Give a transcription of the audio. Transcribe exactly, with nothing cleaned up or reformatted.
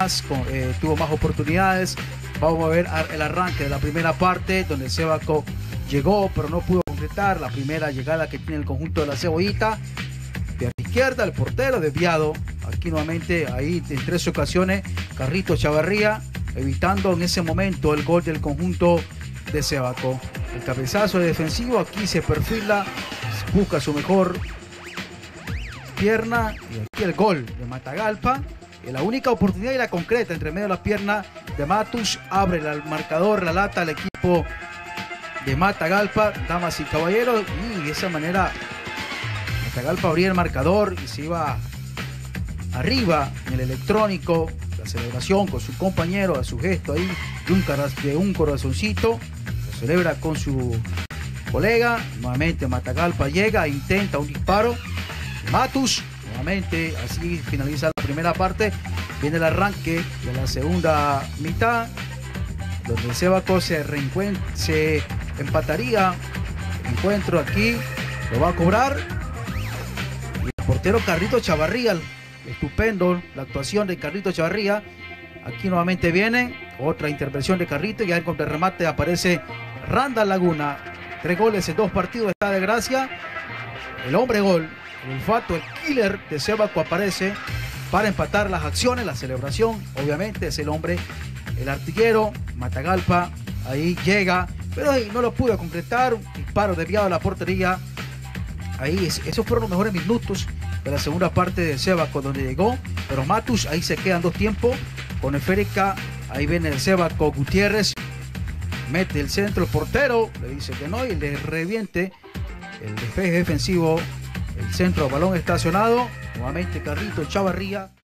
más, con, eh, tuvo más oportunidades. Vamos a ver el arranque de la primera parte, donde Sebaco llegó, pero no pudo concretar la primera llegada que tiene el conjunto de la Cebollita. Pierna izquierda, el portero desviado. Aquí nuevamente, ahí en tres ocasiones, Carrito Chavarría, evitando en ese momento el gol del conjunto de Sebaco. El cabezazo defensivo, aquí se perfila, busca su mejor pierna, y aquí el gol de Matagalpa. La única oportunidad y la concreta entre medio de la pierna de Matus, abre el marcador, la lata al equipo de Matagalpa, damas y caballeros, y de esa manera Matagalpa abría el marcador y se iba arriba en el electrónico, la celebración con su compañero, a su gesto ahí de un, de un corazoncito, lo celebra con su colega. Nuevamente Matagalpa llega, intenta un disparo, Matus nuevamente, así finaliza la primera parte. Viene el arranque de la segunda mitad, donde el Sebaco se, se empataría el encuentro. Aquí lo va a cobrar y el portero Carrito Chavarría. Estupendo la actuación de Carrito Chavarría. Aquí nuevamente viene otra intervención de Carrito, y ya en contrarremate aparece Randall Laguna. Tres goles en dos partidos, está de gracia. El hombre gol, el olfato, el killer de Sebaco aparece para empatar las acciones, la celebración. Obviamente es el hombre, el artillero. Matagalpa ahí llega, pero ahí no lo pudo concretar. Un disparo desviado a la portería. Ahí es, esos fueron los mejores minutos de la segunda parte de Sebaco, donde llegó, pero Matus ahí se quedan dos tiempos con esférica. Ahí viene el Sebaco, Gutiérrez mete el centro, el portero le dice que no y le reviente el despeje defensivo, el centro, balón estacionado. Nuevamente Carrito Chavarría.